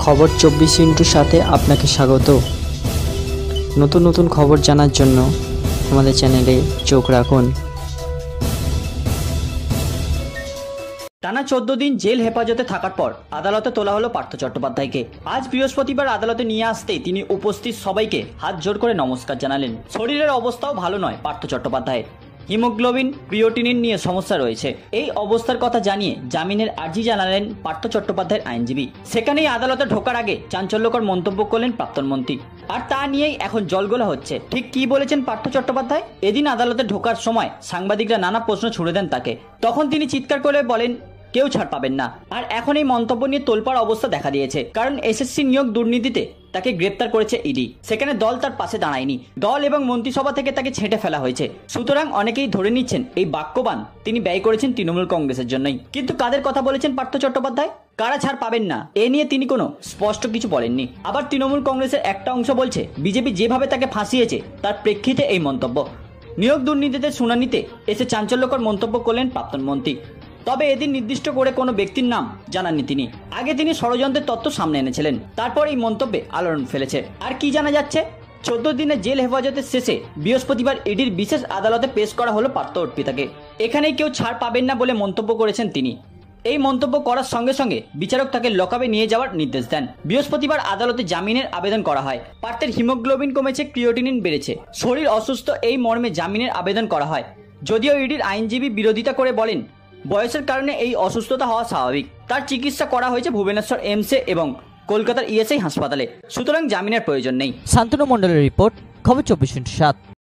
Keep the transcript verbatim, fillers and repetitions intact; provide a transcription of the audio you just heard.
খবর চব্বিশ ইন্টুর সাথে আপনাকে স্বাগত। নতুন নতুন খবর জানার জন্য আমাদের চ্যানেলে চোখ রাখুন। টানা চোদ্দ দিন জেল হেফাজতে থাকার পর আদালতে তোলা হলো পার্থ চট্টোপাধ্যায়কে। আজ বৃহস্পতিবার আদালতে নিয়ে আসতেই তিনি উপস্থিত সবাইকে হাত জোড় করে নমস্কার জানালেন। শরীরের অবস্থাও ভালো নয় পার্থ চট্টোপাধ্যায়ের, হিমোগ্লোবিন ক্রিয়েটিনিন নিয়ে সমস্যা রয়েছে। এই অবস্থার কথা জানিয়ে জামিনের আর্জি জানালেন পার্থ চট্টোপাধ্যায়ের আইনজীবী। সেখানেই আদালতে ঢোকার আগে চাঞ্চল্যকর মন্তব্য করলেন প্রাক্তন মন্ত্রী, আর তা নিয়েই এখন জলগোলা হচ্ছে। ঠিক কি বলেছেন পার্থ চট্টোপাধ্যায়? এদিন আদালতে ঢোকার সময় সাংবাদিকরা নানা প্রশ্ন ছুড়ে দেন তাকে, তখন তিনি চিৎকার করে বলেন কেউ ছাড় পাবেন না। আর এখন এই মন্তব্য নিয়ে তোলপাড় অবস্থা দেখা দিয়েছে, কারণ এসএসসি নিয়োগ দুর্নীতিতে তাকে গ্রেপ্তার করেছে ইডি। সেখানে দল তার পাশে দাঁড়ায়নি, দল এবং মন্ত্রিসভা থেকে তাকে ছেঁটে ফেলা হয়েছে। সুতরাং অনেকেই ধরে নিচ্ছেন এই বাক্যবান তিনি ব্যয় করেছেন তৃণমূল কংগ্রেসের জন্যই। কিন্তু কাদের কথা বলেছেন পার্থ চট্টোপাধ্যায়? কারা ছাড় পাবেন না এ নিয়ে তিনি কোনো স্পষ্ট কিছু বলেননি। আবার তৃণমূল কংগ্রেসের একটা অংশ বলছে বিজেপি যেভাবে তাকে ফাঁসিয়েছে তার প্রেক্ষিতে এই মন্তব্য। নিয়োগ দুর্নীতিতে শুনানিতে এসে চাঞ্চল্যকর মন্তব্য করলেন প্রাক্তন মন্ত্রী। তবে এদিন নির্দিষ্ট করে কোনো ব্যক্তির নাম জানাননি তিনি। আগে তিনি ষড়যন্ত্রের তত্ত্ব সামনে এনেছিলেন, তারপর এই মন্তব্যে আলোড়ন ফেলেছে। আর কি জানা যাচ্ছে? চোদ্দ দিনের জেল হেফাজতের শেষে বৃহস্পতিবার ইডির বিশেষ আদালতে পেশ করা হলো পার্থ অর্পিতাকে। এখানেই কেউ ছাড় পাবেন না বলে মন্তব্য করেছেন তিনি। এই মন্তব্য করার সঙ্গে সঙ্গে বিচারক তাকে লকআপে নিয়ে যাওয়ার নির্দেশ দেন। বৃহস্পতিবার আদালতে জামিনের আবেদন করা হয়। পার্থের হিমোগ্লোবিন কমেছে, ক্রিয়েটিনিন বেড়েছে, শরীর অসুস্থ, এই মর্মে জামিনের আবেদন করা হয়। যদিও ইডির আইনজীবী বিরোধিতা করে বলেন বয়সের কারণে এই অসুস্থতা হওয়া স্বাভাবিক। তার চিকিৎসা করা হয়েছে ভুবনেশ্বর এইমসে এবং কলকাতার ইএসআই হাসপাতালে, সুতরাং জামিনের প্রয়োজন নেই। শান্তনু মণ্ডলের রিপোর্ট, খবর চব্বিশ ইন্টু সাত।